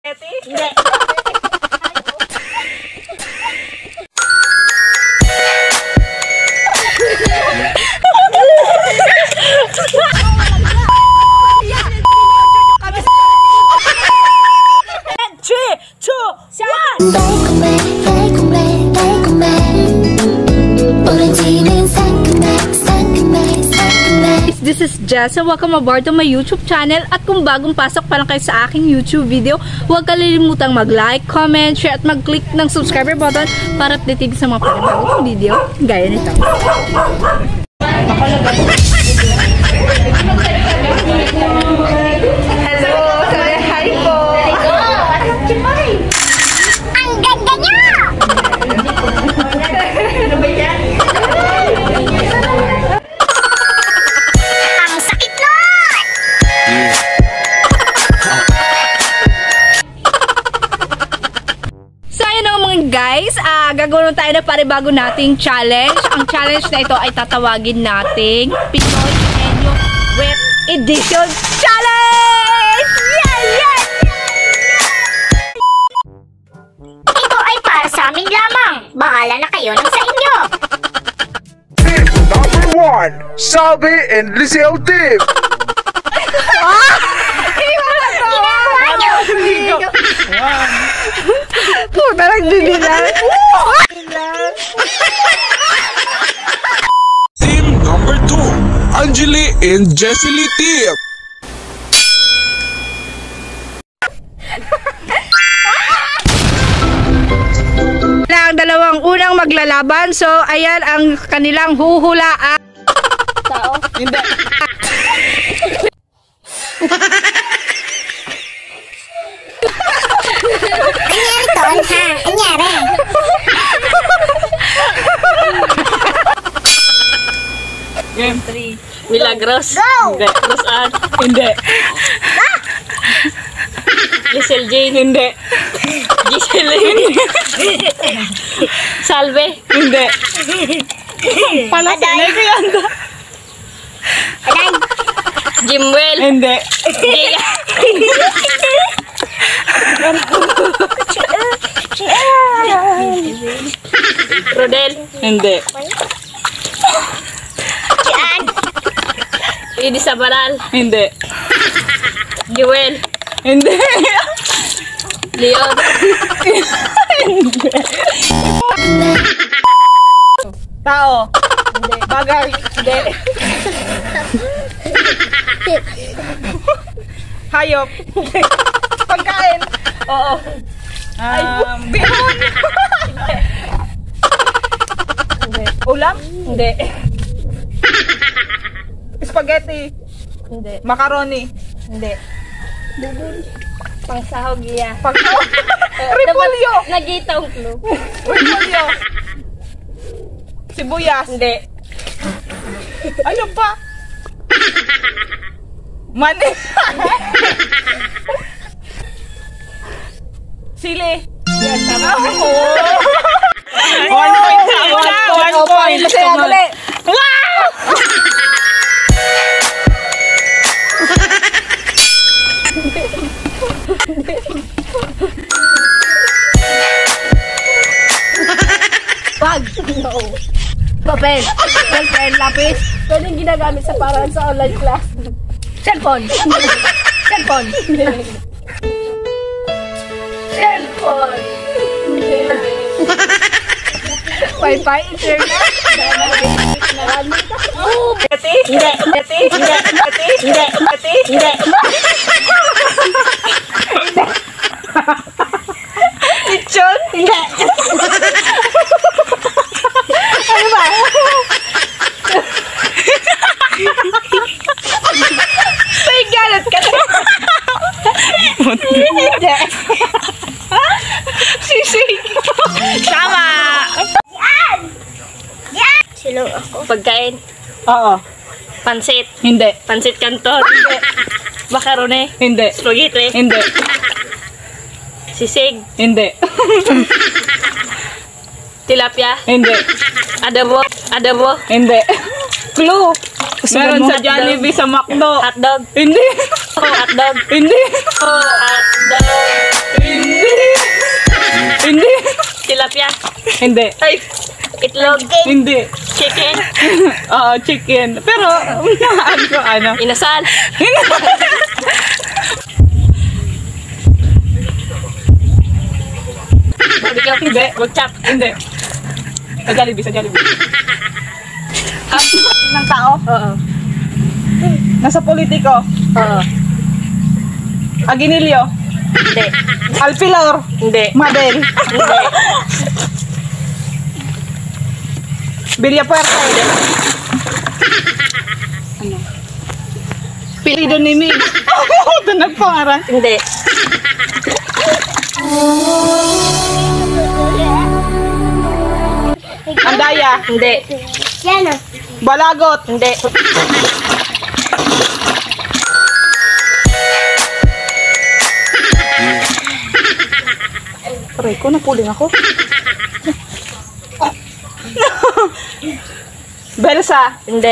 Hindi. This is Jess and welcome aboard to my YouTube channel. At kung bagong pasok pa lang kayo sa aking YouTube video, huwag kalilimutang mag-like, comment, share at mag-click ng subscriber button para updated sa mga panibagong video gaya nito. Hello! Hi po! Ang ganda niya! Ano ba yan? Ang sakit nun! So ayun na mga guys, gagawin tayo ng paribago nating challenge. Ang challenge na ito ay tatawagin nating Pinoy Ingenyo Wet Edition Challenge! Yeah, yeah! Ito ay para sa amin lamang. Bahala na kayo ng sa inyo. Team number 1, Sabi and Lizelle Team. Ginawa niyo! Puta lang din nila. Team number 2, Angeli and Jessie Team. Na ang dalawang unang maglalaban. So ayan ang kanilang huhulaan. Tao? Hindi. Anyari ton, ha? Anyari? Game 3. Milagros. Go! Hindi. Rosan. Hindi. Giselle Jane. Hindi. Giselle. Hindi. Salve. Hindi. Aday! Aday! Jimwell. Hindi. Gia. Rodel. Hindi. Cian! Idi Sabaral. Hindi. Joel. Hindi. Leon. Tao. Hindi. Bagay. Hindi. Hayop. Pagkain. Oo. Bihon. Hindi. Ulam? Hindi. Spaghetti. Hindi. Macaroni. Hindi. Pangsahog iya. Repolyo. Nagitang clue. Repolyo. Sibuyas. Hindi. Ano pa? Mani. Sili. Yes, tama. One point. Wow! Wag. No. Papel. Pen, lapis. Pwedeng ginagamit sa paraan sa online class. Cellphone. Cellphone. Cellphone. Wi-Fi, internet. Hindi. Hindi. Hindi. Hindi. Hindi. Lechon? Hindi. Ano ba? May galit ka na. Hindi. Sisig. Tama. Yan! Yan! Sino ako? Pagkain. Oo. Pansit. Hindi. Pansit Canton. Hindi. Macaroni. Hindi. Spaghetti. Hindi. Sisig. Hindi. Tilapia. Hindi. Adobo. Adobo. Hindi. Clue. Meron sa hotdog. Jollibee sa McDo. Hotdog. Hindi. Hotdog. Hindi. Hotdog. Tilapia. Hindi. Ay, itlog. Hindi. Chicken. Oo, chicken. Pero, ano? Inasal. Barbecue. Hindi. Butchap. Hindi. Sa Jollibee, sa Jollibee. Ng tao? Oo. Nasa politiko? Oo. Aginilio? Hindi. Alpilor? Hindi. Mabel? Hindi. Villapuerte? Ano? Pilido ni Mig? Ito nagpangaran. Hindi. Andaya? Hindi. Yan o. Balagot? Hindi. Aray ko, napuling ako. Belsa? Hindi.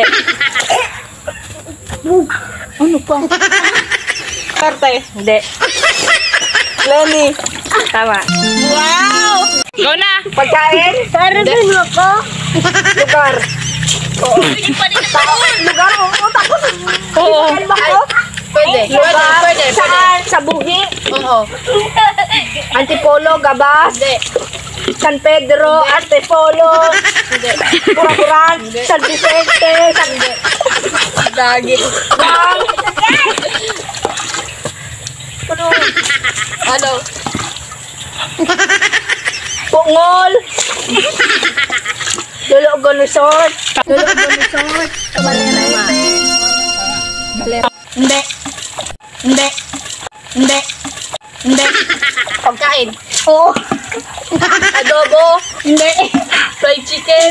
Ano pa? Tarte? Hindi. Lenny? Tama. Wow! Go na! Pagkain? Para din ako. Lugar? Lugar? Oo, tapos. Oo. Ano ba ako? Pwede. Lugar? Saan? Sa buhi? Oo. Antipolo, Gabas? Hindi. San Pedro, Antipolo, Purapuran, San Vicente, San Dagi. Bang, Ano? Pungol, Dulugon Resort, Hindi. Hindi. Hindi. Hindi. pagkain, Oo. adobo, Hindi. fried chicken,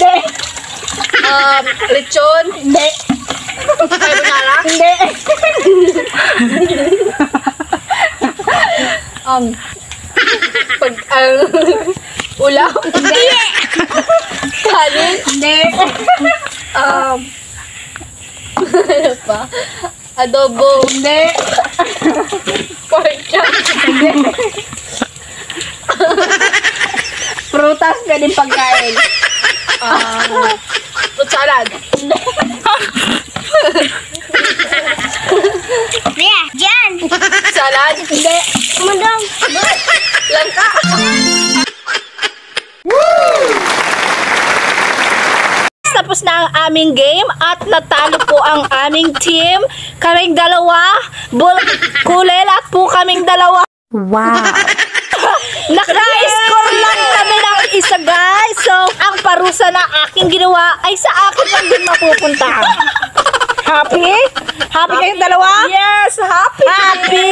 lechon, Hindi. carbonara, Hindi. ulam, Hindi. kanin, Hindi. ano pa, adobo, Hindi. pork chop, Prutas pwedeng pagkain. fruit salad, Kuya, dyan. salad, Hindi. Mundong. langka. Tapos na ang aming game at natalo po ang aming team. Kaming dalawa, kulel at po kaming dalawa. Wow! Naka-score lang kami ng isa, guys. So, ang parusa na aking ginawa ay sa akin lang din mapupunta. Happy? Happy kayong dalawa? Yes, happy! Happy!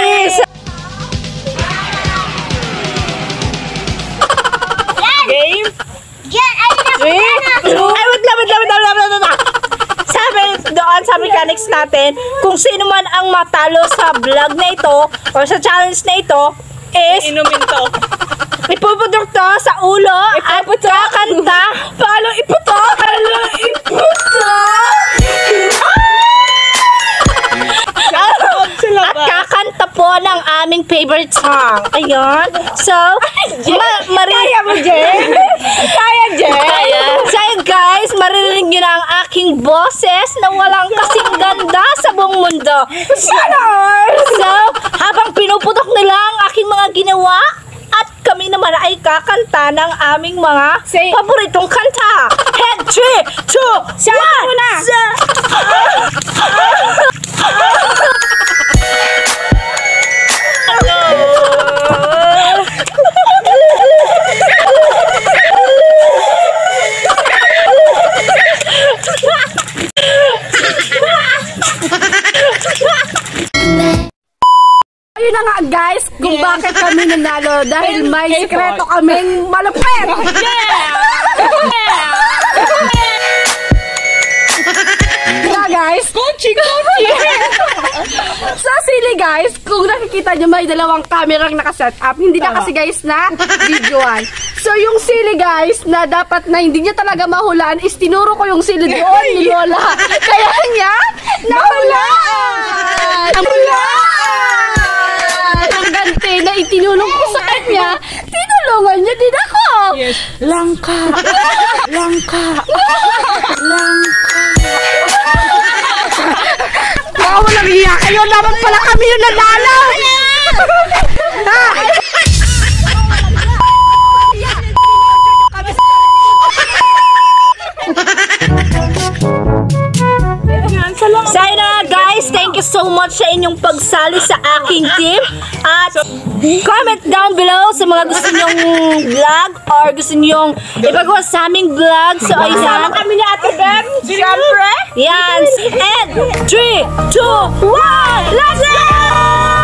Game? Dyan. Ay, Ay, wait lang. Sabi doon sa mechanics natin, kung sino man ang matalo sa vlog na ito or sa challenge na ito is Inumin to. ipuputok to sa ulo at kakanta. Paano iputok? At kakanta po ng aming favorite song. Ayun. So, Kaya mo, Jen? Kaya, Jen? Kaya. So, guys, maririnig nyo na ang aking boses na walang kasing ganda sa buong mundo. So, habang pinuputok nila ang aking mga ginawa, at kami naman ay kakanta ng aming mga paboritong kanta. And 3, 2, 1. Ayun na nga, guys, kung bakit kami nanalo dahil may sekreto kaming malupit. Yeah, guys. Kochi. So, sili, guys, kung nakikita nyo may dalawang kamerang nakaset up, hindi na kasi, guys, na videoan. So, yung sili, guys, na dapat na hindi niya talaga mahulaan, is tinuro ko yung sili doon ni Lola. Kaya niya, nahulaan! Ang ganti na itinulong ko sa kanya, tinulungan niya din ako. Langka. Langka. Mga walang iya kayo. Dapat pala kami yung nanalo. Sana guys, thank you so much sa inyong pagsali sa aking team. At comment down below sa mga gusto nyong vlog or gusto nyong ipagawa sa aming vlog. So ayan, kami ni Ate Bem. Siyempre. Yan. And 3, 2, 1, let's go!